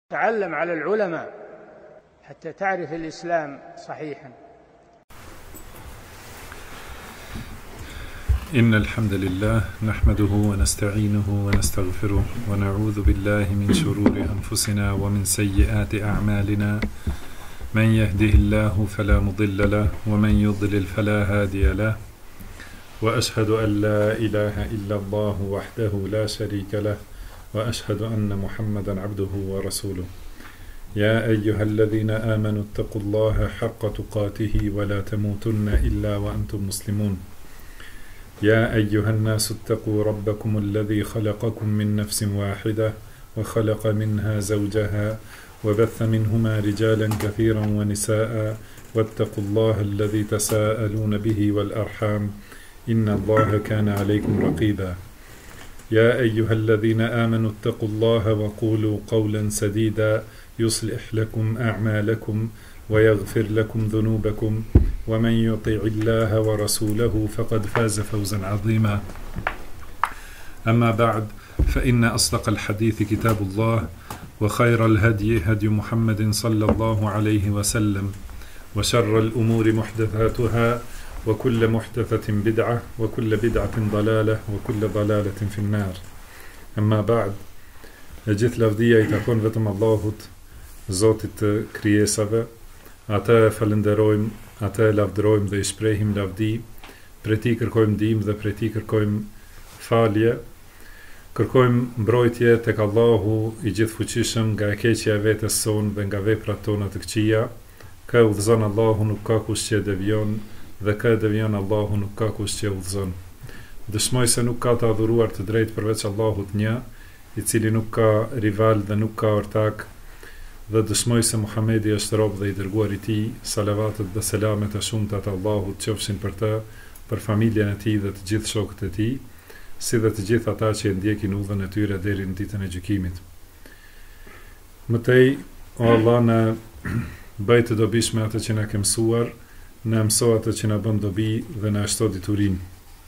تعلم على العلماء حتى تعرف الإسلام صحيحا. إن الحمد لله نحمده ونستعينه ونستغفره ونعوذ بالله من شرور أنفسنا ومن سيئات أعمالنا. من يهده الله فلا مضل له ومن يضلل فلا هادي له، وأشهد أن لا إله إلا الله وحده لا شريك له، وأشهد أن محمدا عبده ورسوله. يا أيها الذين آمنوا اتقوا الله حق تقاته ولا تموتن إلا وأنتم مسلمون. يا أيها الناس اتقوا ربكم الذي خلقكم من نفس واحدة وخلق منها زوجها وبث منهما رجالا كثيرا ونساء، واتقوا الله الذي تساءلون به والأرحام إن الله كان عليكم رقيبا. يا أيها الذين آمنوا اتقوا الله وقولوا قولا سديدا يصلح لكم أعمالكم ويغفر لكم ذنوبكم، ومن يطع الله ورسوله فقد فاز فوزا عظيما. أما بعد، فإن أصدق الحديث كتاب الله، وخير الهدي هدي محمد صلى الله عليه وسلم، وشر الأمور محدثاتها، وكل محدثة بدعة، وكل بدعة ضلالة، وكل ضلالة في النار. أما بعد، gjithë lavdia I takon vetëm Allahut, Zotit të krijesave. Atë falenderojmë, atë lavdërojmë dhe I shprehim lavdi, prej Tij kërkojmë ndihmë dhe prej Tij kërkojmë falje. Kërkojmë mbrojtje tek Allahu I gjithfuqishëm nga e keqja e vetes sonë dhe nga veprat tona të këqija. Kë udhëzon Allahu, nuk ka kush që devion, dhe kë devion Allahu, nuk ka kush që udhëzon. Dëshmoj se nuk ka të adhuruar të drejtë përveç Allahut një, I cili nuk ka rival dhe nuk ka ortak, dhe dëshmoj se Muhamedi është rob dhe I dërguar I Tij. Salavatet dhe selamet e shumta të Allahut qofshin për të, për familjen e tij dhe të gjithë shokët e tij, si dhe të gjithë ata që e ndjekin udhën e tyre deri në ditën e gjykimit. Mëtej, o Allah, na bëj të dobishme atë që na ke mësuar, na mëso atë që na bën dobi dhe na shto diturinë.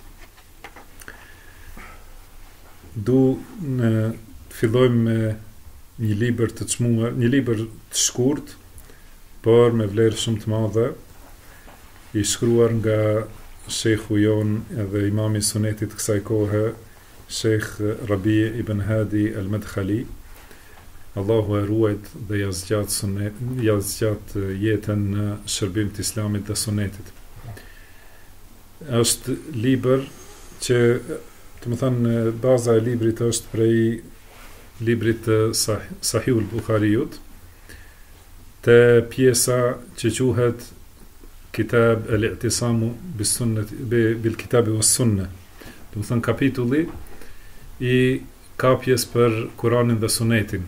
Du në fillojmë me një libër të çmuar, një libër të shkurt, por me vlerë shumë të madhe, I shkruar nga shejhu jon edhe imami I sunetit kësaj kohe, Shejh Rabi ibn Hadi al-Madkhali. Allahu e ruajt dhe ja zgjat jetën në shërbim të Islamit dhe sunetit. Është libër që, të më thënë, baza e librit është prej librit të Sahihul Bukhariut, te pjesa që quhet Kitab al-I'tisamu bil Kitabi was Sunnah. Do të thënë kapitulli I kapjes për Kur'anin dhe Sunetin.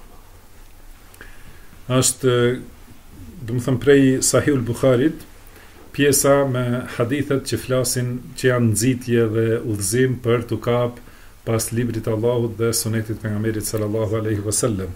Është, do të thënë, prej Sahihul Bukharit, pjesa me hadithet që flasin, që janë nxitje dhe udhëzim për të kap pas librit Allahut dhe sunetit pejgamberit sallallahu alaihi wasallam.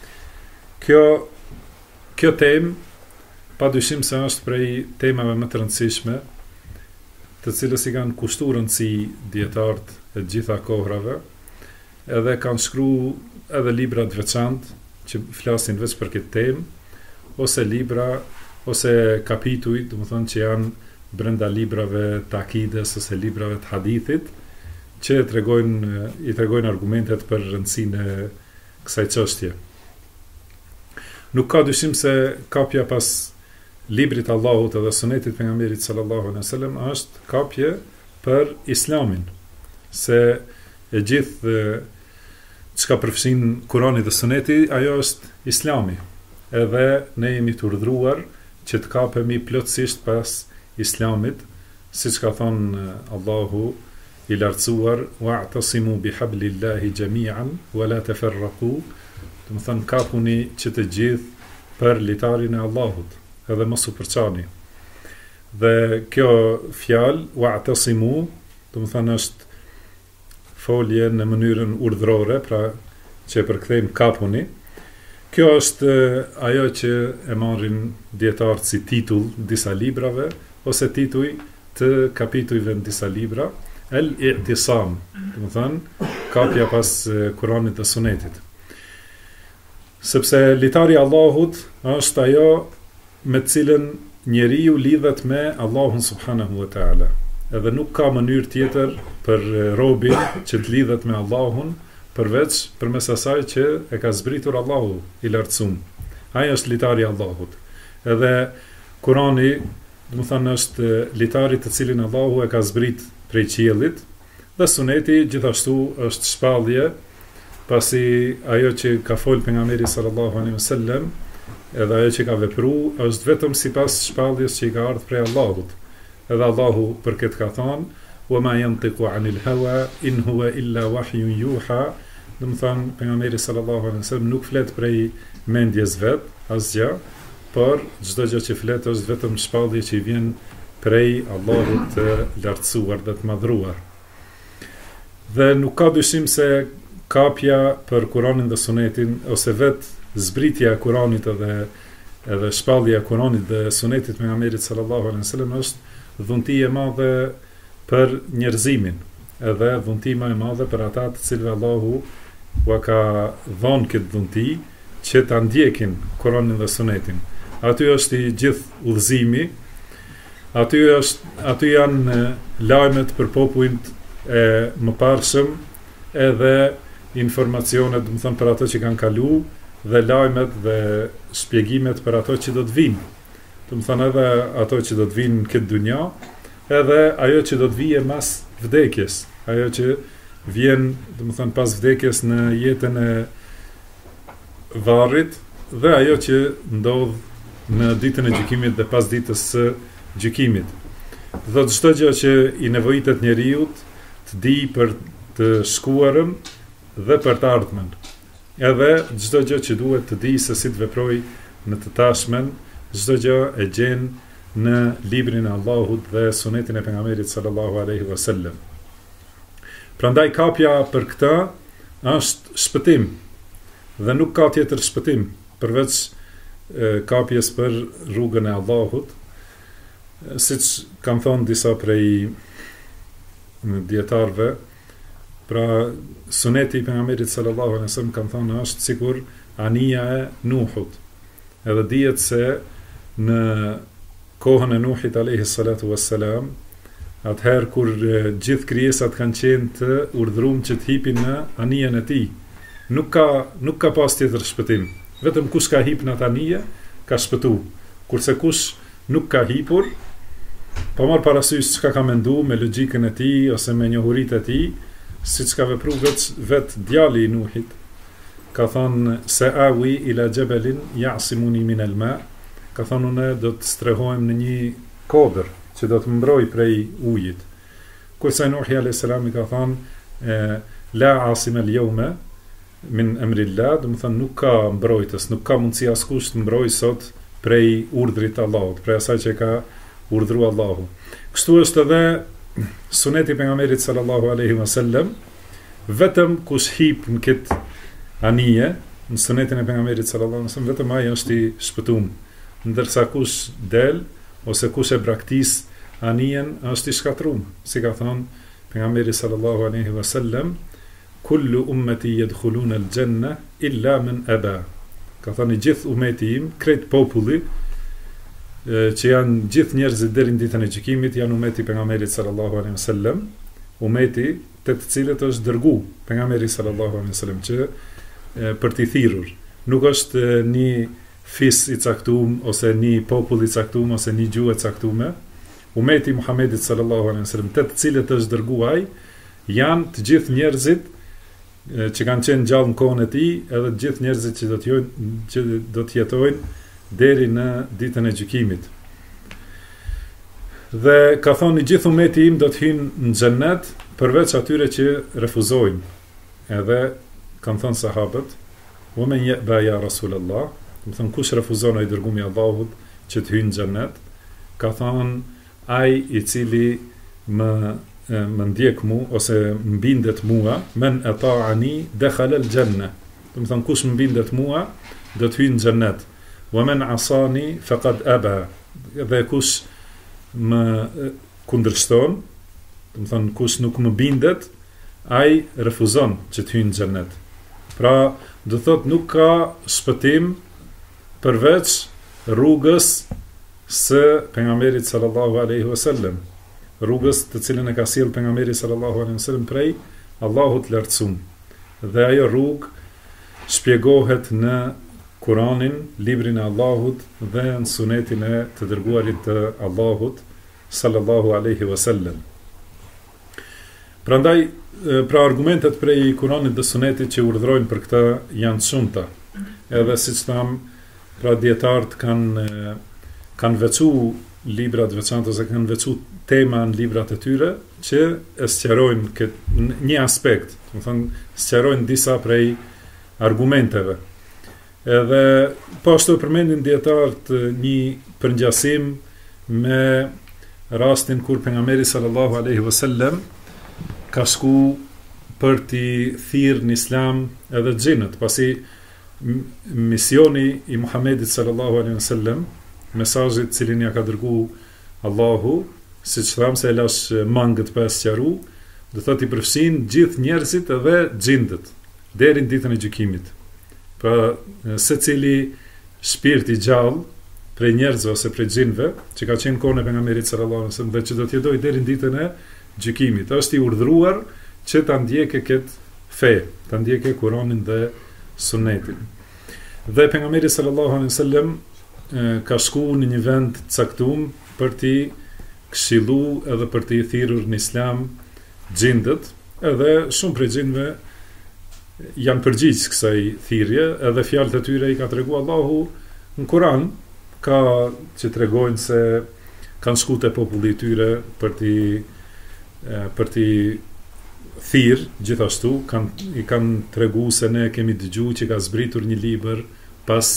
Kjo temë padyshim se është prej temave më të rëndësishme, të cilës I kanë kushtuar rëndësi dietarët e gjitha kohrave, edhe kanë shkruar edhe libra të veçantë që flasin vetëm për këtë temë, ose libra ose kapituj, do të thonë, që janë brenda librave të akides ose librave të hadithit, që I tregojnë argumentet për rëndësinë e kësaj çështje. Nuk ka dyshim se kapja pas librit Allahut edhe sunetit pejgamberit sallallahu alaihi wasallam është kapje për Islamin, se e gjithë çka përfshin Kurani dhe Suneti, ajo është Islami. Edhe ne jemi të urdhëruar që të kapemi plotësisht pas Islamit, siç ka thënë Allahu I lartësuar, wa'tasimu bihablillahi jami'an wa la tafarraqu. Do të thënë, kapuni që të gjithë për litarin e Allahut, edhe mos u përçani. Dhe kjo fjalë wa'tasimu, do të thënë, është folje në mënyrën urdhërore, pra që e përkthejmë kapuni. Kjo është ajo që e marrin dietarët si titull disa librave, ose tituj të kapitujve në disa libra, el-i'tisam, do të thënë, kapja pas Kuranit dhe Sunetit. Sepse litari Allahut është ajo me cilën njeriu lidhet me Allahun subhanahu wa ta'ala. Edhe nuk ka mënyrë tjetër për robin që të lidhet me Allahun përveç përmes asaj që e ka zbritur Allahu i lartësuar. Ai është litari Allahut. Edhe Kurani, do të thënë, është litari të cilin Allahu e ka zbrit prej qiellit, dhe suneti gjithashtu është shpallje, pasi ajo që ka fol pejgamberi sallallahu alaihi wasallam, edhe ajo që ka vepruar është vetëm sipas shpalljes që i ka ardhur prej Allahut. Edhe Allahu për këtë ka thonë: "Wa ma yantiqu 'anil hawa in huwa illa wahyun yuha." Do të thonë, pejgamberi sallallahu alaihi wasallam nuk flet prej mendjes vet, asgjë, por çdo gjë që flet është vetëm shpallje që i vjen prej Allahut të lartësuar dhe të madhruar. Dhe nuk ka dyshim se kapja për Kur'anin dhe Sunetin, ose vetë zbritja e Kur'anit edhe shpallja e Kur'anit dhe Sunetit pejgamberit sallallahu alaihi wasallam është dhunti e madhe për njerëzimin, edhe dhunti më e madhe për ata të cilëve Allahu ua ka dhënë këtë dhunti që ta ndjekin Kur'anin dhe Sunetin. Aty është i gjithë udhëzimi, aty janë lajmet për popullin e mëparshëm, edhe informacionet, do të thënë, për ato që kanë kaluar, dhe lajmet dhe shpjegimet për ato që do të vinë. Do të thënë, edhe ato që do të vinë në këtë dunja, edhe ajo që do të vijë mas vdekjes, ajo që vjen, do të thënë, pas vdekjes në jetën e varrit, dhe ajo që ndodh në ditën e gjykimit dhe pas ditës së gjykimit. Dhe çdo gjë që i nevojitet njeriu të di për të shkuarën dhe për të ardhmen. Edhe çdo gjë që duhet të di se si të veproj në të tashmen, çdo gjë e gjen në librin e Allahut dhe sunetin e pejgamberit sallallahu alaihi wasallam. Prandaj kapja për këtë është shpëtim, dhe nuk ka tjetër shpëtim përveç kapjes për rrugën e Allahut, siç kanë thënë disa prej dietarëve. Pra, suneti i pejgamberit sallallahu alaihi wasallam kanë thënë është sikur anija e Nuhut. Edhe dihet se në kohën e Nuhit alayhi salatu wassalam, atëherë kur gjithë krijesat kanë qenë të urdhëruar që të hipin në anijen e tij, nuk ka pas tjetër shpëtim. Vetëm kush ka hip në atë anije ka shpëtu. Kurse kush nuk ka hipur, pa marrë parasysh çka ka menduar me logjikën e tij ose me njohuritë e tij, siç ka vepruar vet djali i Nuhit, ka thonë se awi ila jabalin ya'simuni min al-ma, ka thonë unë do të strehohem në një kodër që do të më mbroj prej ujit. Kurse Nuhi alayhis salam i ka thonë la asima al-yawma min amrillah, do të thonë nuk ka mbrojtës, nuk ka mundësi askush të mbrojë sot prej urdhrit të Allahut, prej asaj që ka urdhëruar Allahu. Kështu është edhe suneti i pejgamberit sallallahu alaihi wasallam, vetëm kush hip në këtë anije, në sunetin e pejgamberit sallallahu alaihi wasallam, vetëm ai është i shpëtuar, ndërsa kush del ose kush e braktis anijen është i shkatruar, si ka thënë pejgamberi sallallahu alaihi wasallam: kullu ummati yadkhuluna al-janna illa man aba. Ka thënë gjithë ummeti im, krejt populli, që janë gjithë njerëzit deri në ditën e gjykimit, janë ummeti i pejgamberit sallallahu alaihi wasallam, ummeti te të cilët është dërgu pejgamberi sallallahu alaihi wasallam që për t'i thirrur. Nuk është një fis i caktuar ose një popull i caktuar ose një gjuhë e caktuar. Ummeti i Muhamedit sallallahu alaihi wasallam, te të cilët është dërgu ai, janë të gjithë njerëzit që kanë qenë gjallë në kohën e tij, edhe të gjithë njerëzit që do të jetojnë deri në ditën e gjykimit. Dhe ka thonë gjithë ummeti im do të hyjnë në xhennet përveç atyre që refuzojnë. Edhe kanë thënë sahabët: "Wa man ya'ba ya Rasulullah", do të thonë kush refuzon ai dërgumi i Allahut që të hyjnë në xhennet, ka thonë ai i cili më ndjek mu ose mbindet mua, men ata'ani dakhala al-janna. Do të thonë kush mbindet mua do të hyjë në xhennet. Wa man asani faqad aba. Dhe kush më kundërshton, do të thonë kush nuk më bindet, ai refuzon që të hyjë në xhennet. Pra, do thot nuk ka shpëtim përveç rrugës së pejgamberit sallallahu alaihi wasallam, rrugës të cilën e ka sjell pejgamberi sallallahu alaihi wasallam prej Allahut lartësuar. Dhe ajo rrugë shpjegohet në Kur'anin, librin e Allahut dhe në sunetin e të dërguarit të Allahut sallallahu alaihi wasallam. Prandaj, pra argumentet prej Kur'anit dhe sunetit që urdhrojnë për këtë janë të shumta. Edhe siç tham, pra dietarët kanë veçu librat veçantë ose kanë veçu tema në librat e tyre që e sqarojnë një aspekt, do të thonë sqarojnë disa prej argumenteve. Edhe po ashtu përmendin dietarët një përngjasim me rastin kur pejgamberi sallallahu alaihi wasallam ka shku për t'i thirrë në Islam edhe xhinët, pasi misioni i Muhamedit sallallahu alaihi wasallam, mesazhit cilin ja ka dërguar Allahu, siç tham se e lash mangët pa sqaruar, do thotë i përfshin gjithë njerëzit edhe xhindët deri në ditën e gjykimit. Pra, secili shpirt i gjallë prej njerëzve ose prej xhinëve që ka qenë kohën e pejgamberit sallallahu alaihi wasallam dhe që do të jetojë deri në ditën e gjykimit, është i urdhëruar që ta ndjekë këtë fe, ta ndjekë Kur'anin dhe Sunetin. Dhe pejgamberi sallallahu alaihi wasallam ka shku në një vend të caktuar për t'i këshillu edhe për t'i thirrur në Islam xhindët, edhe shumë prej xhinëve janë përgjigjë kësaj thirrje, edhe fjalët e tyre i ka treguar Allahu në Kur'an, ka që tregojnë se kanë shku te populli i tyre për t'i thirr, gjithashtu i kanë treguar se ne kemi dëgjuar që ka zbritur një libër pas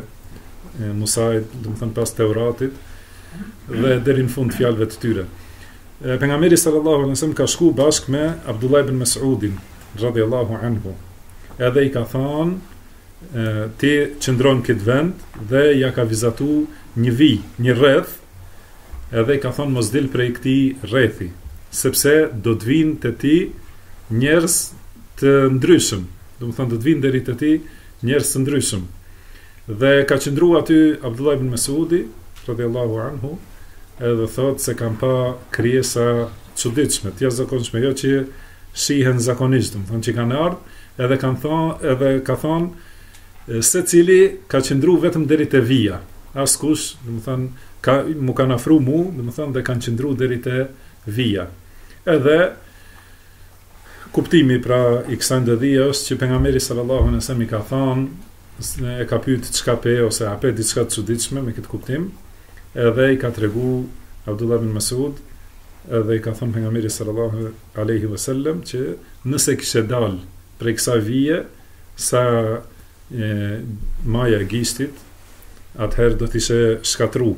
Musait, do të thënë pas Teuratit, dhe deri në fund fjalëve të tyre. Pejgamberi sallallahu alaihi wasallam ka shku bashkë me Abdullah ibn Mas'udin radhiyallahu anhu. Edhe i ka thënë ti qëndron këtë vend dhe ja ka vizatu një vijë, një rreth, edhe i ka thënë mos dil prej këtij rrethi, sepse do të vinë te ti njerëz të ndryshëm, do të thonë do të vinë deri te ti njerëz të ndryshëm. Dhe ka qëndruar aty Abdullah ibn Mas'udi radhiyallahu anhu, edhe thot se kam pa krijesa çuditshme, të jashtëzakonshme, jo që shihen zakonisht, do të thonë që kanë ardhur, edhe ka thonë secili ka qëndruar vetëm deri te vija. Askush, do të thonë, mu kanë afruar mu, do të thonë, dhe kanë qëndruar deri te vija. Edhe kuptimi pra i kësaj ndëdhije është që pejgamberi sallallahu alaihi wasallam i ka thënë, e ka pyet çka pe ose a pe diçka të çuditshme me këtë kuptim, edhe i ka tregu Abdullah ibn Mas'ud, edhe i ka thënë pejgamberi sallallahu alaihi wasallam që nëse kishte dal prej kësaj vije sa maja e gishtit, atëherë do të ishe shkatru.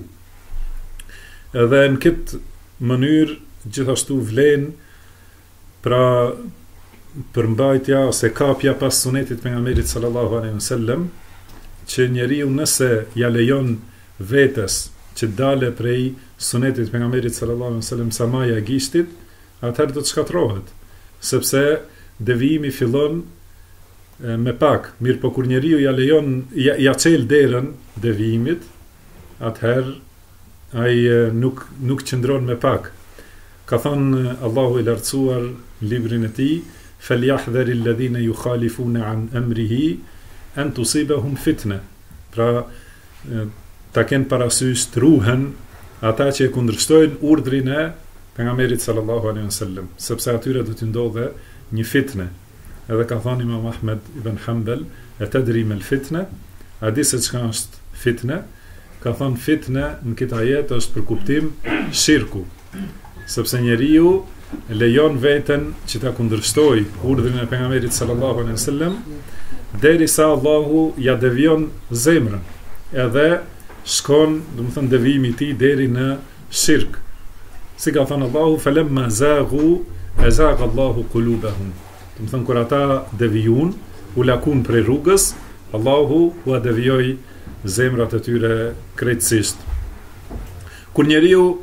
Edhe në këtë mënyrë gjithashtu vlen pra përmbajtja ose kapja pas sunetit pejgamberit sallallahu alaihi wasallam, që njeriu nëse ja lejon vetes që dale prej sunetit pejgamberit sallallahu alaihi wasallam sa maja e gishtit, atëherë do të shkatrohet, sepse devijimi fillon me pak, mirë po kur njeriu ja lejon ja çel derën devijimit, atëherë ai nuk qëndron me pak. Ka thënë Allahu i lartësuar në librin e tij, "Falyahdhari alladhina yukhalifuna an amrihi an tusibahum fitna." Pra, ta kenë parasysh të ruhen ata që e kundërshtojnë urdhrin e pejgamberit sallallahu alaihi wasallam, sepse atyre do t'i ndodhe një fitne. Edhe ka thënë Imam Ahmed ibn Hanbal, "E tadri mal fitna?" A di se çka është fitne? Ka thënë fitne në këtë ajet është për kuptim shirku, sepse njeriu lejon veten që ta kundërshtoj urdhrin e pejgamberit sallallahu alaihi wasallam derisa Allahu ja devijon zemrën, edhe shkon, do të thënë, devijimi i tij deri në shirk. Si ka thënë Allahu, "Falamma zaghu azagha Allahu qulubahum." Do të thënë kur ata devijun, u lakun prej rrugës, Allahu u devijoi zemrat e tyre krejtësisht. Kur njeriu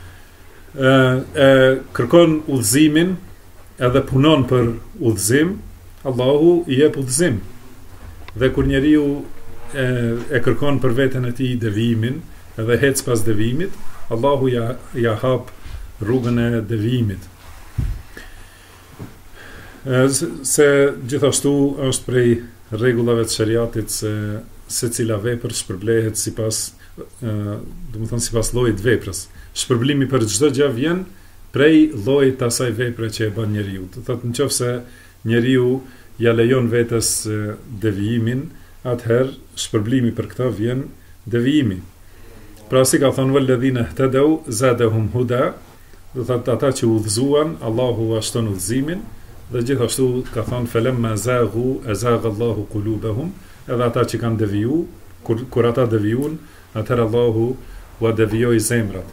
kërkon udhëzimin edhe punon për udhëzim, Allahu i jep udhëzim. Dhe kur njeriu e kërkon për veten e tij devimin, edhe hec pas devimit, Allahu ja hap rrugën e devimit. Se gjithashtu është prej rregullave të shariatit se cila vepër shpërblehet sipas sipas llojit të veprës. Shpërblimi për çdo gjë vjen prej llojit të asaj vepre që e bën njeriu. Do thotë nëse njeriu ja lejon vetes devijimin, atëherë shpërblimi për këtë vjen devijimi. Pra si ka thënë walladhina ihtadaw zadahum huda, do thotë ata që udhëzuan, Allahu ia shton udhëzimin, dhe gjithashtu ka thënë falamma zaghu azagha Allahu qulubahum, edhe ata që kanë deviju, kur ata devijun, atëherë Allahu ua devijoi zemrat.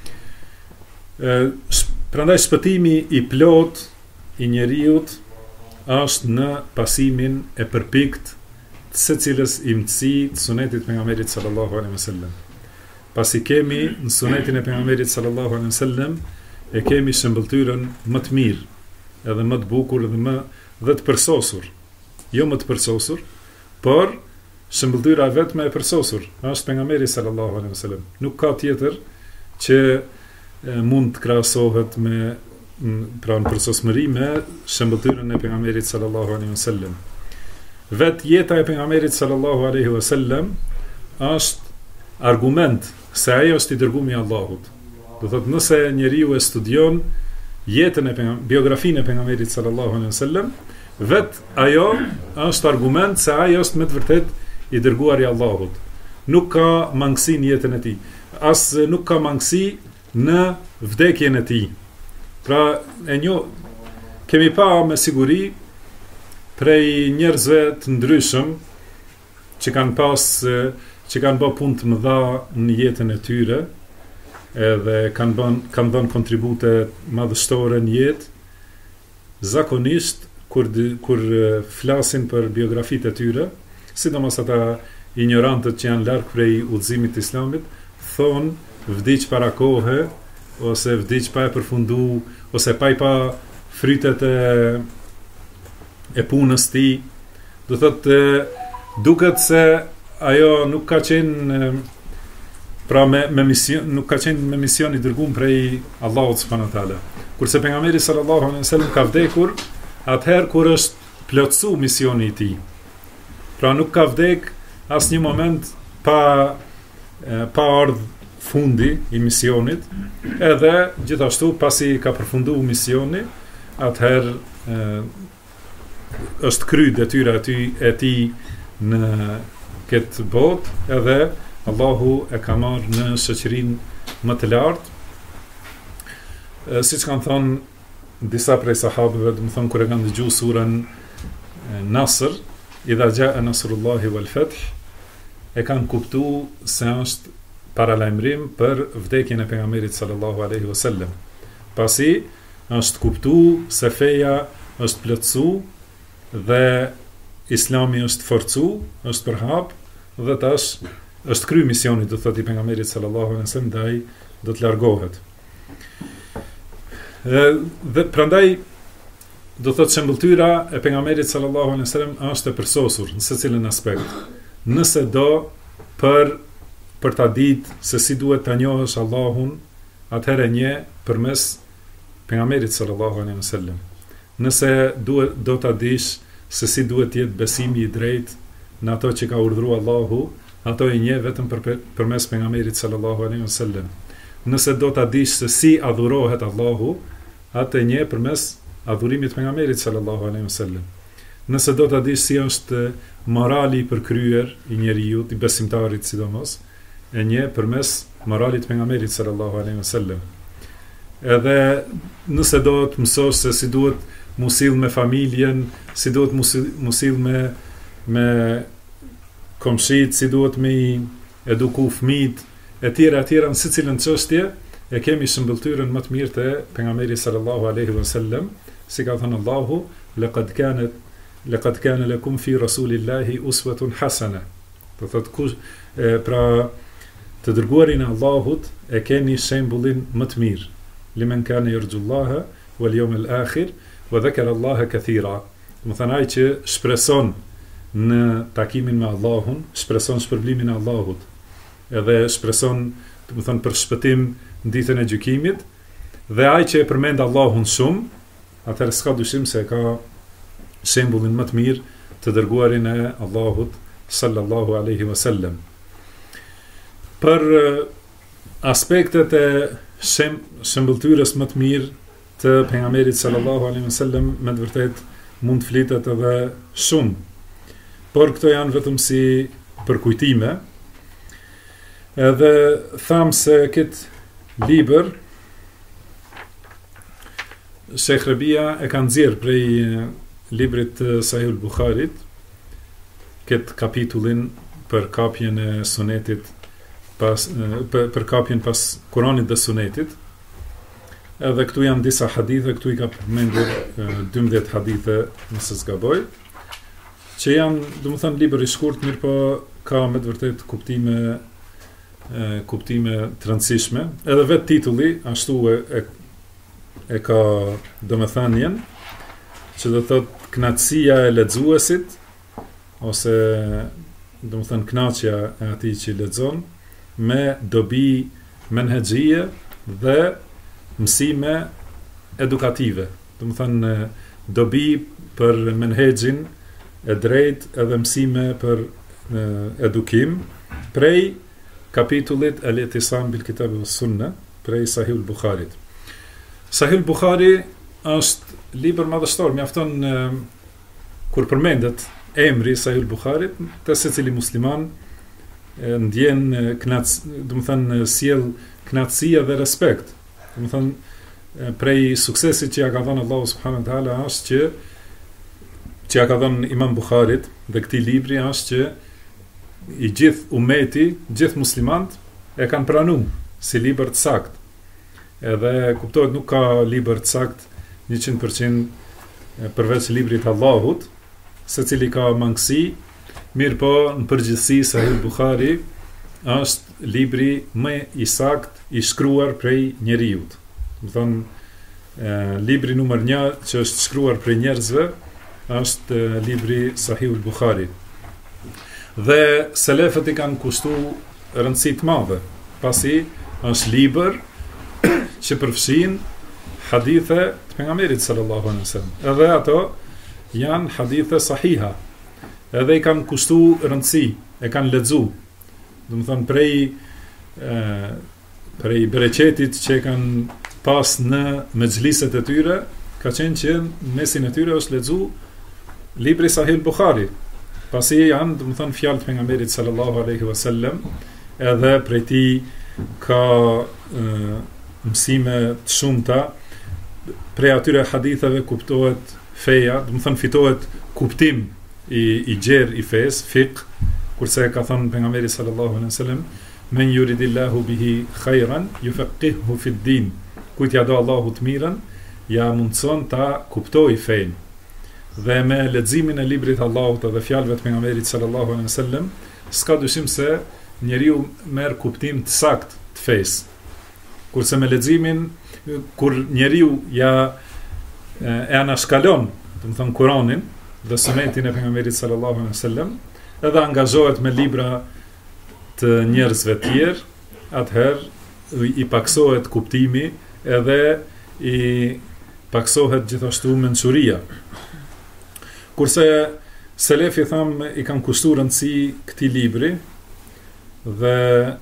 Prandaj shpëtimi i plot i njeriut është në pasimin e përpikt të secilës imtësi të sunetit pejgamberit sallallahu alaihi wasallam. Pasi kemi në sunetin e pejgamberit sallallahu alaihi wasallam e kemi shëmbëltyrën më të mirë, edhe më të bukur dhe të përsosur. Jo më të përsosur, por shëmbëltyra vetme e përsosur është pejgamberi sallallahu alaihi wasallam. Nuk ka tjetër që mund të krahasohet me pra në përsosmëri me shëmbëtyrën e pejgamberit sallallahu alaihi wasallam. Vet jeta e pejgamberit sallallahu alaihi wasallam është argument se ai është i dërguari i Allahut. Do thotë nëse njeriu e studion jetën e biografinë e pejgamberit sallallahu alaihi wasallam, vet ajo është argument se ai është me të vërtet i dërguari i Allahut. Nuk ka mangësi në jetën e tij. As nuk ka mangësi në vdekjen e tij. Pra kemi pa me siguri prej njerëzve të ndryshëm që kanë bërë punë të mëdha në jetën e tyre, edhe kanë dhënë kontribute madhështore në jetë, zakonisht kur flasin për biografitë e tyre, sidomos ata ignorantët që janë larg prej udhëzimit të Islamit, thonë vdiq para kohe, ose vdiq pa e përfundu, ose pa i pa frytet e punës ti. Do thotë duket se ajo nuk ka qenë pra me mision, nuk ka qenë me mision i dërguar prej Allahut subhanahu wa taala. Kurse pejgamberi sallallahu alaihi wasallam ka vdekur atëherë kur është plotsu misioni i tij. Pra nuk ka vdek asnjë moment pa ardhur fundi i misionit, edhe gjithashtu pasi ka përfunduar misioni, atëherë është kry detyra e tij në këtë botë, edhe Allahu e ka marrë në shoqërinë më të lartë. Siç kanë thënë disa prej sahabëve, do të thonë kur e kanë dëgjuar surën Nasr, idha jaa nasrullahi wal fath, e kanë kuptuar se është paralajmërim për vdekjen e pejgamberit sallallahu alaihi wasallam. Pasi është kuptuar se feja është plotësuar dhe Islami është forcuar, është përhap dhe tash është kry misioni, do thotë i pejgamberit sallallahu alaihi wasallam, dhe ai do të largohet. Dhe prandaj do thotë shembulltyra e pejgamberit sallallahu alaihi wasallam është e përsosur në secilin aspekt. Nëse do për ta ditë se si duhet ta njohësh Allahun, atëherë një përmes pejgamberit sallallahu alaihi wasallam. Nëse do ta dish se si duhet të jetë besimi i drejtë në ato që ka urdhëruar Allahu, ato i njeh vetëm përmes pejgamberit sallallahu alaihi wasallam. Nëse do ta dish se si adhurohet Allahu, atë e njeh përmes adhurimit pejgamberit sallallahu alaihi wasallam. Nëse do ta dish si është morali i përkryer i njeriu, i besimtarit sidomos, e njeh përmes moralit pejgamberit sallallahu alaihi wasallam. Edhe nëse do të mësosh se si duhet mu sill me familjen, si duhet mu sill me komshit, si duhet me eduku fëmijët, e tjera në secilën çështje, e kemi shëmbëltyrën më të mirë të pejgamberit sallallahu alaihi wasallam, si ka thënë Allahu, laqad kana lakum fi rasulillahi uswatun hasana. Do thotë pra të dërguarin e Allahut e keni shembullin më të mirë. Limen kana yarjullaha wal yawmal akhir wa dhakara Allaha kathira. Do thënë ai që shpreson në takimin me Allahun, shpreson shpërblimin e Allahut, edhe shpreson, do të thonë, për shpëtim në ditën e gjykimit, dhe ai që e përmend Allahun shumë, atëherë s'ka dyshim se ka shembullin më të mirë të dërguarin e Allahut sallallahu alaihi wasallam. Për aspektet e shembulltyrës më të mirë të pejgamberit sallallahu alaihi wasallam, me të vërtetë mund të flitet edhe shumë, por këto janë vetëm si përkujtime. Edhe tham se këtë libër Sheikh Rabia e ka nxjerr prej librit Sahih al-Bukharit, këtë kapitullin për kapjen e sunetit për kapjen pas Kuranit dhe sunetit. Edhe këtu janë disa hadithe, këtu i ka përmendur 12 hadithe, nëse s'gaboj, që janë, domethënë, libër i shkurt, mirë po ka me të vërtet kuptime të rëndësishme. Edhe vetë titulli ashtu e ka domethënien, që do thotë kënaqësia e lexuesit, ose domethënë kënaqja e atij që lexon, me dobi menhexhie dhe mësime edukative. Domethënë dobi për menhexhin e drejt edhe mësime për edukim, prej kapitullit Al-I'tisam bil Kitab was Sunnah, prej Sahih al-Bukharit. Sahih al-Bukhari është libër madhështor, mjafton kur përmendet emri Sahih al-Bukharit, të secili musliman ndjen domethënë sjell kënaqësi dhe respekt. Domethënë prej suksesit që ja ka dhënë Allahu subhanahu wa taala është që ja ka dhënë Imam Bukharit dhe këtij libri është që i gjithë umeti, gjithë muslimant e kanë pranuar si libër të saktë. Edhe kuptohet nuk ka libër të saktë 100% përveç librit të Allahut, secili ka mangësi, mirë po në përgjithësi Sahih Bukhari është libri më i saktë i shkruar prej njeriut. Do thonë libri numër 1 që është shkruar prej njerëzve është libri Sahih Bukhari. Dhe selefët i kanë kushtu rëndësi të madhe, pasi është libër që përfshin hadithe të pejgamberit sallallahu alaihi wasallam. Edhe ato janë hadithe sahiha. Edhe i kanë kushtu rëndësi, e kanë lexu. Domethënë prej bereqetit që kanë pas në mexhliset e tyre, ka qenë që në mesin e tyre është lexu libri Sahih Bukhari, pasi janë, domethënë, fjalë të pejgamberit sallallahu alaihi wasallam, edhe prej tij ka mësime të shumta, prej atyre haditheve kuptohet feja, domethënë fitohet kuptim i gjerë i fes, fiqh, kurse ka thënë pejgamberi sallallahu alaihi wasallam, men yuridillahu bihi khairan yufaqihuhu fi din. Kujt ja do Allahu të mirën, ja mundson ta kuptoj fen. Dhe me leximin e librit të Allahut dhe fjalëve të pejgamberit sallallahu alaihi wasallam, s'ka dyshim se njeriu merr kuptim të saktë të fesë. Kurse me leximin, kur njeriu e anashkalon, do të thonë Kur'anin dhe sunetin e pejgamberit sallallahu alaihi wasallam, edhe angazhohet me libra të njerëzve të tjerë, atëherë i paksohet kuptimi edhe i paksohet gjithashtu mençuria. Kurse selefi i kanë kushtuar rëndësi këtij libri dhe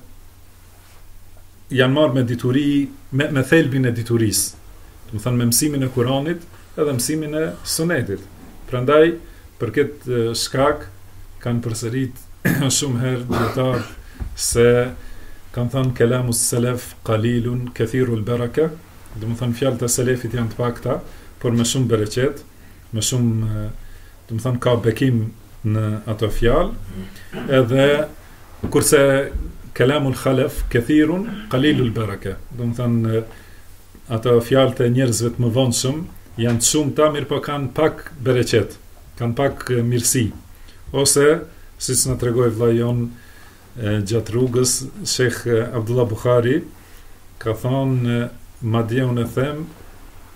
janë marrë me dituri, me thelbin e diturisë, do të thonë me mësimin e Kuranit edhe mësimin e Sunetit. Prandaj për këtë shkak kanë përsërit shumë herë dietar se kanë thënë kelamus selef qalilun kathirul baraka, do të thonë fjalët e selefit janë të pakta, por me shumë bereqet, me shumë, do të thonë ka bekim në ato fjalë, edhe kurse kelamul khalaf kathirun qalilul baraka, do të thonë ato fjalët e njerëzve të mëvonshëm janë të shumta, mirë po kanë pak bereqet, kanë pak mirësi. Ose, siç na tregoi vllai jon gjatë rrugës, Sheikh Abdullah Bukhari ka thonë, madje unë them,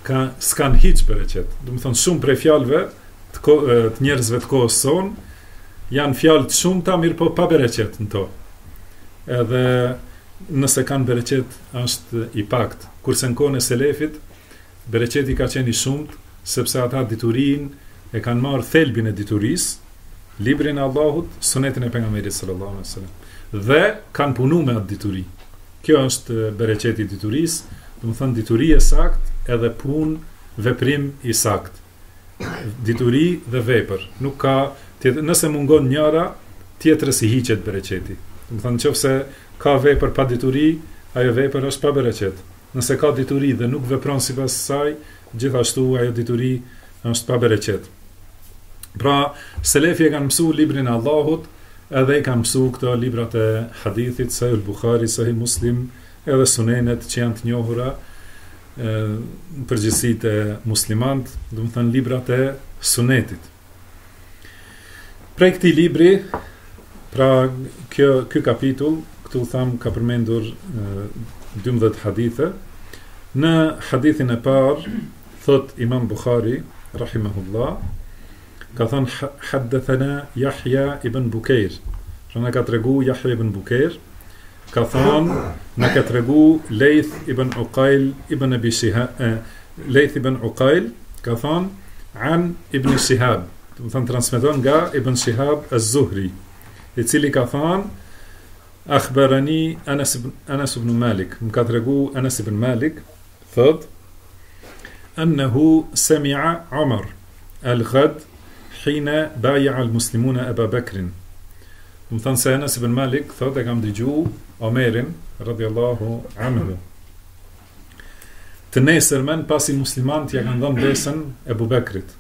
s'kan hiç bereqet. Do të thonë shumë prej fjalëve të njerëzve të kohës sonë janë fjalë të shumta, mirë po pa bereqet në to. Edhe nëse kanë bereqet është i pakt. Kurse në kohën e selefit, bereqeti ka qenë i shumt, sepse ata diturin e kanë marrë thelbin e diturisë, librin e Allahut, sunetin e pejgamberit sallallahu alaihi wasallam, dhe kanë punuar me atë dituri. Kjo është bereqeti i diturisë, do të thonë dituri e sakt edhe punë, veprim i sakt. Dituri dhe vepër. Nuk ka tjetër, nëse mungon njëra, tjetrës i hiqet bereqeti. Do të thonë nëse ka vepër pa dituri, ajo vepër është pa bereqet. Nëse ka dituri dhe nuk vepron sipas saj, gjithashtu ajo dituri është pa bereqet. Pra, selefi e kanë mësu librin e Allahut, edhe i kanë mësu këto librat e hadithit, Sahih Buhari, Sahih Muslim, edhe sunenet që janë të njohura, përgjithësitë e muslimant, do të thënë librat e sunetit. Prej këtij libri, pra ky kapitull, këtu tham ka përmendur 12 hadithe. Në hadithin e parë thot Imam Buhari rahimahullah, ka thënë haddathana Yahya ibn Bukair. Pra na ka tregu Yahya ibn Bukair, ka thënë na ka tregu Layth ibn Uqayl ibn Abi Shihab, Layth ibn Uqayl ka thënë an ibn Shihab, do të thënë transmeton nga Ibn Shihab az-Zuhri, i cili ka thënë akhbarani Anas ibn Malik, më ka tregu Anas ibn Malik, thot annahu sami'a Umar al-Ghad hina baya'a al-muslimuna Abu Bakr. Më thënë se Anas ibn Malik thot e kam dëgju Omerin radhiyallahu anhu të nesërmen pasi muslimant ja kanë dhënë besën Abu Bakrit.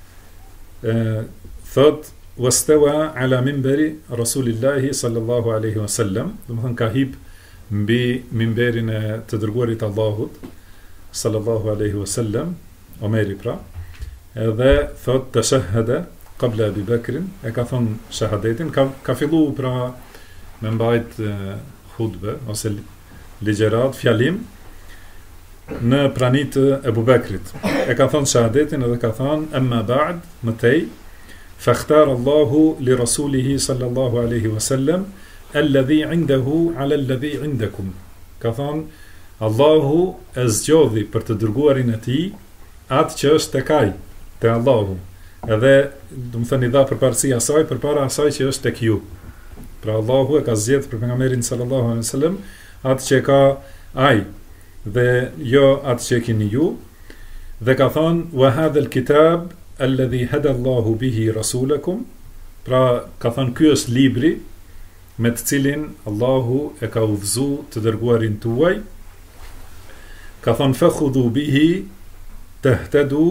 Thot wastawa ala minbari Rasulillahi sallallahu alaihi wasallam, do të thënë ka hip mbi minberin e të dërguarit Allahut sallallahu alaihi wasallam, Omeri pra, edhe thot tashahhada qabla Abi Bakrin, e ka thonë shahadetin, ka fillu pra me mbajt hutbe ose ligjerat, fjalim në pranit e Abu Bakrit. E ka thonë shahadetin edhe ka thonë amma ba'd, mëtej, fakhtar Allahu li rasulihi sallallahu alaihi wasallam alladhi indahu ala alladhi indakum. Ka thonë Allahu e zgjodhi për të dërguarin e tij atë që është tek ai, te Allahu. Edhe, do të thënë, i dha përparësi asaj përpara asaj që është tek ju. Pra Allahu e ka zgjedhur për pejgamberin sallallahu alaihi wasallam atë që ka ai dhe jo atë që keni ju. Dhe ka thonë wa hadha al-kitab alladhi hada Allahu bihi rasulakum. Pra ka thonë ky është libri me të cilin Allahu e ka udhëzuar të dërguarin tuaj. Ka thonë fakhudhu bihi tahtadu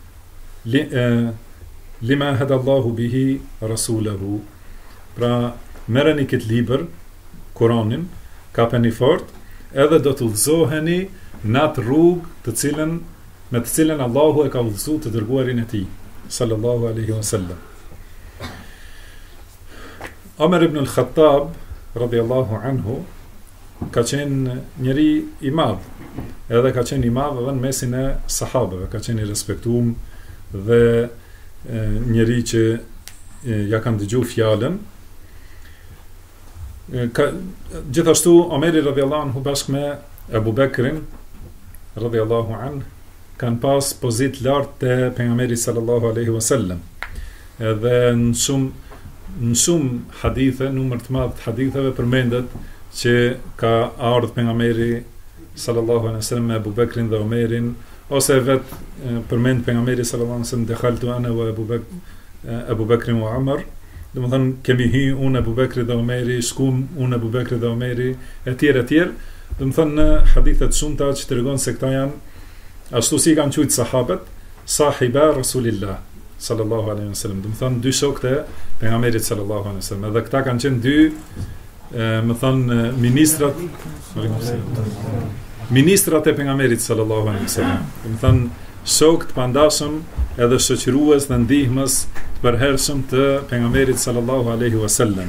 lima hada Allahu bihi rasulahu. Pra merreni këtë libër, Kur'anin, kapeni fort, edhe do të udhëzoheni në atë rrugë me të cilën Allahu e ka udhëzuar të dërguarin e tij sallallahu alaihi wasallam. Omer ibn al-Khattab radhiyallahu anhu ka qenë njëri i madh, edhe ka qenë i madh edhe në mesin e sahabëve, ka qenë i respektuar dhe njëri që ja kanë dëgjuar fjalën. Gjithashtu Omeri radhiyallahu anhu bashkë me Abu Bakrin radhiyallahu anhu kanë pas pozitë lartë te pejgamberi sallallahu alaihi wasallam. Edhe në shumë hadithe, numër të madh të haditheve përmendet që ka ardhur pejgamberi sallallahu alaihi wasallam me Abu Bakrin dhe Omerin, ose vet përmend pejgamberi sallallahu alaihi wasallam dakhaltu ana wa Abu Bakrin wa Umar. Do të thënë kemi hi unë Abu Bakri dhe Omeri, shkum unë Abu Bakri dhe Omeri, etj. Do të thënë në hadithet shumëta që tregon se këta janë ashtu si kanë quajtur sahabët sahiba Rasulillah sallallahu alaihi wasallam. Do të thënë dy shokët e pejgamberit sallallahu alaihi wasallam. Edhe këta kanë qenë dy, më thënë ministrat e pejgamberit sallallahu alaihi wasallam. Do të thënë shok të pandashëm edhe shoqërues dhe ndihmës të përhershëm të pejgamberit sallallahu alaihi wasallam.